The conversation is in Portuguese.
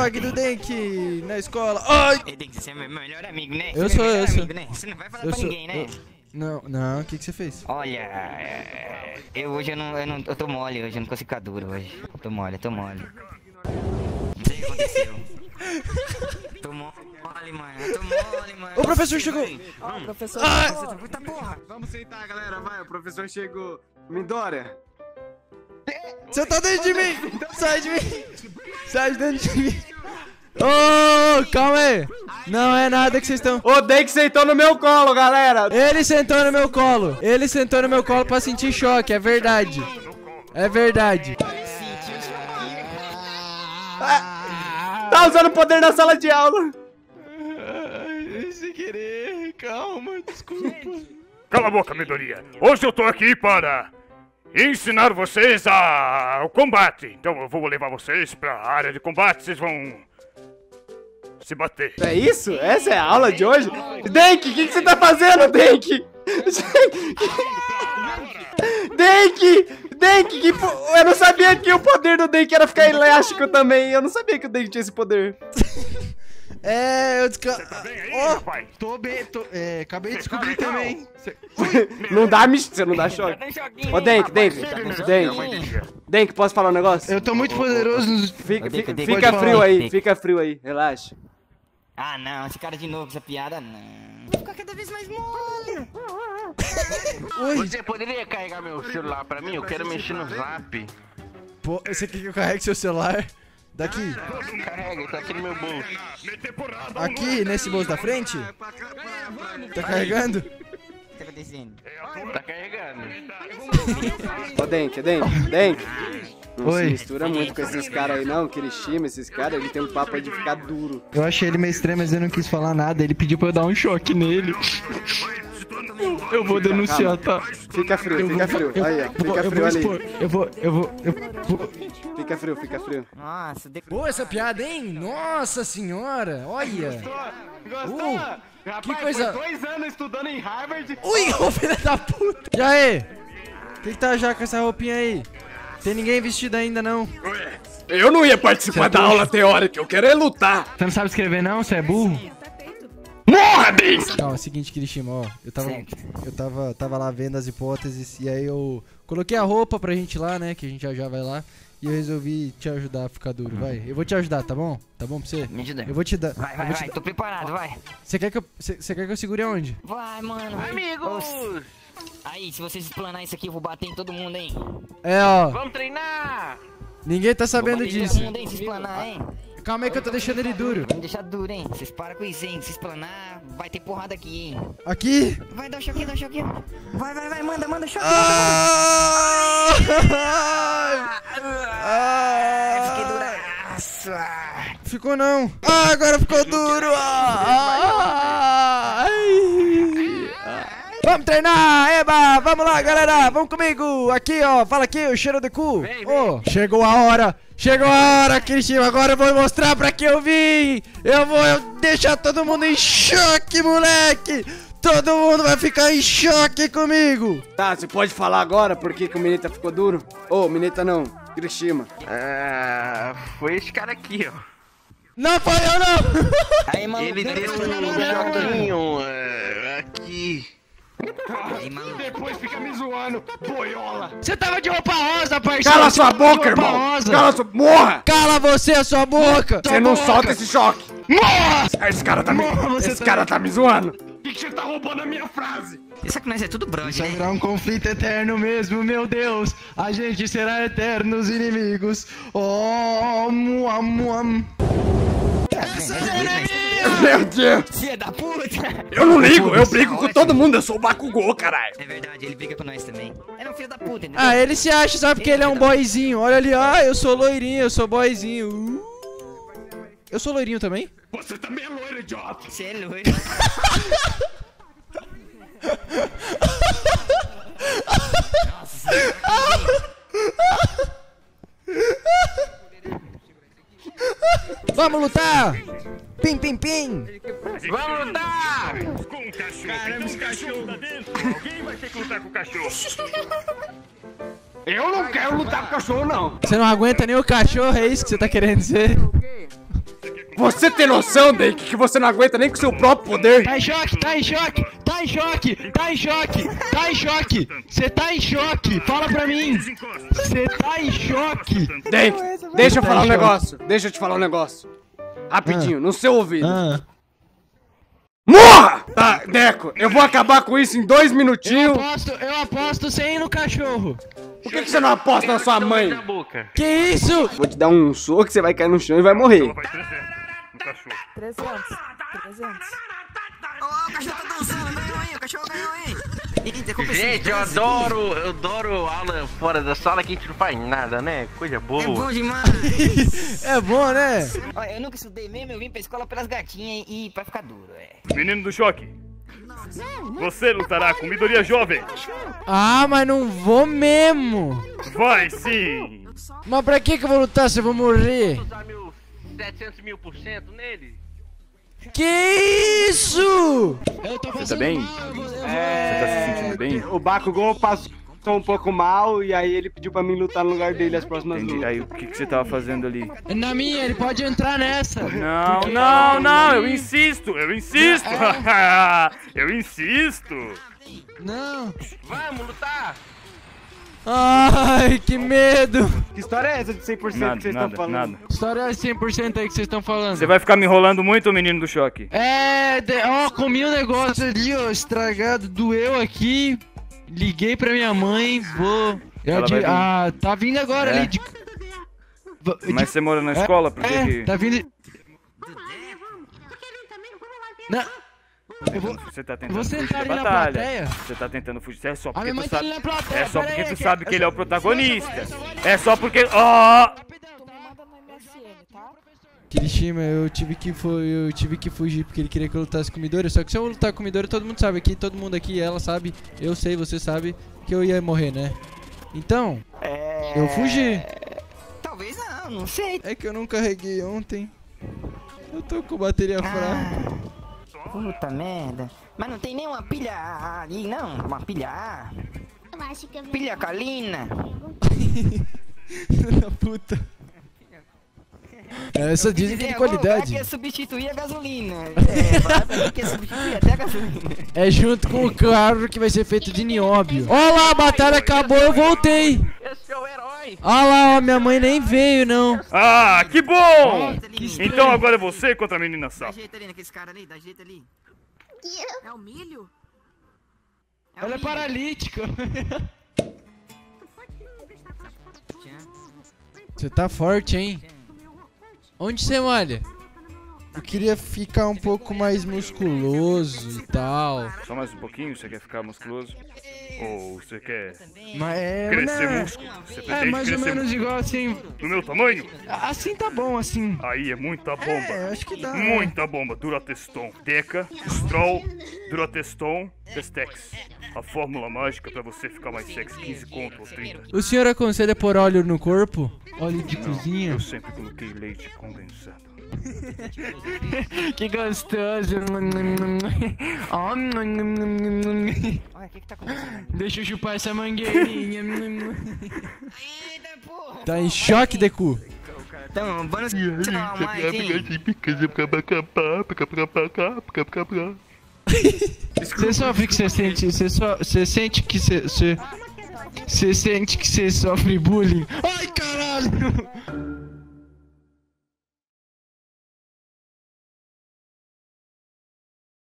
Hokage do Denki na escola. Ai! Tem que ser meu melhor amigo, né? Eu sou. Né? Você não vai falar pra ninguém, né? Não, o que você fez? Olha, hoje eu tô mole hoje, eu não consigo ficar duro hoje. Eu tô mole. Não sei o que aconteceu. Tô mole, mano. O professor chegou! O professor Puta porra! Vamos sentar, galera, vai, o professor chegou. Mindora. Você tá dentro de mim! Sai de mim! Sai de dentro de mim! Ô, calma aí! Não é nada que vocês estão... O Denki sentou no meu colo, galera. Ele sentou no meu colo! Ele sentou no meu colo pra sentir choque, é verdade! É verdade! Tá usando poder na sala de aula. Sem querer, calma, desculpa. Cala a boca, Midoriya. Hoje eu tô aqui para ensinar vocês ao combate. Então eu vou levar vocês pra área de combate. Vocês vão se bater. É isso? Essa é a aula de hoje? Denki, o que você tá fazendo, Denki? Denki, eu não sabia que o poder do Denki era ficar elástico também. Eu não sabia que o Denki tinha esse poder. Eu Tá bem aí, pai? tô bem, acabei de descobrir também. Não dá você não dá choque. Ô, Denki, posso falar um negócio? Eu tô muito poderoso. Fica frio aí, relaxa. Ah, não, esse cara de novo, essa piada, não. Vou ficar cada vez mais mole. Você poderia carregar meu celular pra mim? Eu quero mexer no Zap. Pô, você quer que eu carregue seu celular? Daqui? Carrega, tá aqui no meu bolso. Aqui, nesse bolso da frente? Tá carregando? O que tá acontecendo? Tá carregando. Ô, Denki. Não se mistura muito com esses caras aí, não, Kirishima, esses caras, ele tem um papo aí de ficar duro. Eu achei ele meio estranho, mas eu não quis falar nada. Ele pediu pra eu dar um choque nele. Eu vou denunciar, tá? Fica frio. Aí, ó, fica frio ali. Eu vou. Fica frio. Nossa, Boa essa piada, hein? Nossa senhora, olha. Gostou? Que coisa... Foi 2 anos estudando em Harvard. Ui, ô filho da puta. E aí? O que tá já com essa roupinha aí? Tem ninguém vestido ainda, não? Eu não ia participar da aula teórica, eu quero é lutar. Você não sabe escrever, não? Você é burro? Morra, Denki! Calma, é o seguinte, Kirishima, ó. Eu tava lá vendo as hipóteses e aí eu coloquei a roupa pra gente ir lá, né? Que a gente já vai lá. E eu resolvi te ajudar a ficar duro, vai. Eu vou te ajudar, tá bom? Tá bom pra você? Me ajuda. Eu vou te dar. Vai, tô preparado, vai. Você quer que eu segure aonde? Vai, mano. Amigos! Aí, se vocês explanar isso aqui, eu vou bater em todo mundo, hein? É, ó. Vamos treinar! Ninguém tá sabendo Vou bater em disso. todo mundo, hein, se explanar, hein? Calma aí que eu tô deixando ele duro. Vai me deixar duro, hein? Vocês param com isso, hein? Se explanar, vai ter porrada aqui, hein? Aqui? Vai, dá um choquinho. Vai, manda choque. Fiquei duraço. Ficou não. Agora ficou duro. Vamos treinar, eba! Vamos lá, galera! Vamos comigo! Aqui, ó, fala aqui, o cheiro de cu! Ô, chegou a hora, Kirishima! Agora eu vou mostrar pra que eu vim! Eu vou deixar todo mundo em choque, moleque! Todo mundo vai ficar em choque comigo! Tá, você pode falar agora por que o Mineta ficou duro? Ô, Mineta não, Kirishima. Foi esse cara aqui, ó. Não foi eu, não! Aí, maluco, Ele deu um choquinho aqui. Aí, maluco. Depois fica me zoando, boiola. Você tava de roupa rosa, parceiro! Cala sua boca, Roupa irmão! rosa. Morra! Cala você, a sua boca! Você não solta esse choque! Morra! Esse cara tá me zoando! Por que você tá roubando a minha frase? Isso aqui nós é tudo brother, Isso vai né? virar um conflito eterno mesmo, meu Deus! A gente será eternos inimigos! Oh, muam, muam! Meu Deus! Filha da puta! Eu não ligo, eu brigo com todo mundo, eu sou o Bakugou, caralho! É verdade, ele briga com nós também. Ele é um filho da puta, entendeu? Ah, ele se acha, sabe, porque ele é um boyzinho. Olha ali, eu sou loirinho, eu sou boyzinho. Eu sou loirinho também? Você também é loiro, idiota! Você é loiro. Vamos lutar! Pim, pim, pim! Vamos lutar! Com o cachorro. Caramba, esse cachorro tá dentro. Alguém vai ter que lutar com o cachorro. Eu não quero lutar com o cachorro, não! Você não aguenta nem o cachorro, é isso que você tá querendo dizer? Você tem noção, Denk, que você não aguenta nem com seu próprio poder? Tá em choque, tá em choque, tá em choque, tá em choque, tá em choque. Você tá em choque, fala pra mim. Você tá em choque. Denk, deixa eu falar um negócio. Deixa eu te falar um negócio. Rapidinho, no seu ouvido. Morra! Tá, Deco, eu vou acabar com isso em 2 minutinhos. Eu aposto 100 no cachorro. Por que você não aposta na sua mãe? Que isso? Vou te dar um soco que você vai cair no chão e vai morrer. Ela vai 300 no cachorro. 300. Ó, o cachorro tá dançando, ganhou aí, o cachorro ganhou aí. Gente, eu adoro aula fora da sala que a gente não faz nada, né? Coisa boa. É bom demais. É bom, né? Olha, eu nunca estudei mesmo, eu vim pra escola pelas gatinhas e pra ficar duro, Menino do choque. Você lutará com Midoriya jovem. Ah, mas não vou mesmo. Vai sim. Mas pra que eu vou lutar se eu vou morrer? Usar meus 700.000% nele? Que isso? Você tá bem? Você tá se sentindo bem? O Bakugou passou um pouco mal e aí ele pediu pra mim lutar no lugar dele as próximas Entendi. lutas. Aí o que você tava fazendo ali? Na minha, ele pode entrar nessa. Não, eu insisto. Eu insisto. Não. Vamos lutar! Ai, que medo. Que história é essa de 100% que vocês estão falando? Nada. História é 100% aí que vocês estão falando. Você vai ficar me enrolando muito, menino do choque. Comi um negócio ali, ó, estragado, doeu aqui. Liguei pra minha mãe, vou... Ela vai vir. Tá vindo agora É? ali de... Mas você mora na escola? Por que tá vindo... Não, Você tá eu tentando vou fugir sentar da ali na batalha. plateia. Você tá tentando fugir. É só A porque minha mãe tu tá sabe. ali na plateia, É só pera porque aí, tu sabe que ele é o protagonista. Essa- É só porque. Ó! Tu me manda no MSN, tá? Kirishima, eu tive que fugir porque ele queria que eu lutasse com o Midori. Só que se eu lutar com o Midori, todo mundo sabe aqui, todo mundo aqui, ela sabe, eu sei, você sabe que eu ia morrer, né? Então, eu fugi. Talvez não sei. É que eu não carreguei ontem. Eu tô com bateria fraca. Puta merda. Mas não tem nenhuma pilha ali, não? Uma pilha A? Eu acho que eu Pilha calina? Filho da puta. Essa dizem que é de qualidade. Que é substituir a gasolina. Que é substituir até a gasolina. É junto com o carro que vai ser feito de nióbio. Olha lá, a batalha acabou, eu voltei. Esse é o herói! Olha lá, ó, minha mãe nem veio, não. Ah, que bom! estranho. Então agora é você contra a menina Dá sapo. jeito ali naqueles caras ali, dá jeito ali. É o milho? Ela é paralítica. Você tá forte, hein? Onde você malha? Eu queria ficar um pouco mais musculoso e tal. Só mais um pouquinho? Você quer ficar musculoso? Ou você quer Mas crescer né? músculo? Você É pretende mais ou crescer menos igual assim. do meu tamanho? Assim tá bom, assim. Aí é muita bomba. É, acho que dá. Muita bomba. Durateston, Deca, Stroll, Durateston, Testex. A fórmula mágica pra você ficar mais sexy, 15 conto ou 30. O senhor aconselha pôr óleo no corpo? Óleo de cozinha? Eu sempre coloquei leite condensado. Que gostoso. Olha, o que tá acontecendo? Deixa eu chupar essa mangueirinha. Eita porra! Tá em choque, Deku? Então, vamos continuar mais, hein? Você sofre que você sente. Você sente que você sente que você sofre bullying. Ai, caralho!